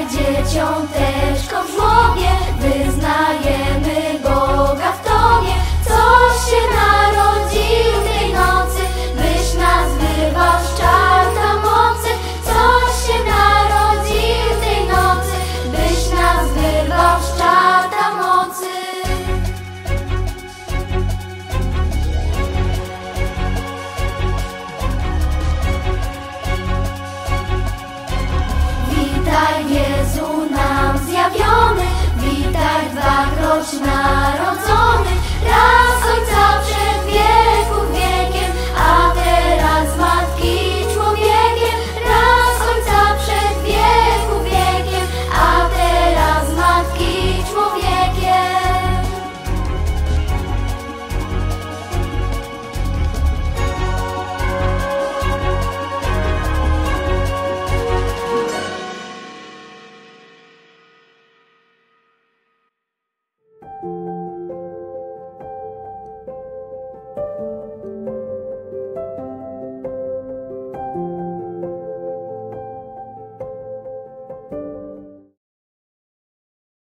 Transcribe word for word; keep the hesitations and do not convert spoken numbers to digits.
Witaj dzieciąteczko w żłobie, wyznajemy Boga w Tobie. Coś się narodził tej nocy, byś nas wyrwał z czarta mocy. Coś się narodził tej nocy, byś nas wyrwał z czarta mocy. Witaj Jezu nam zjawiony, witaj dwakroć narodzony, raz Ojca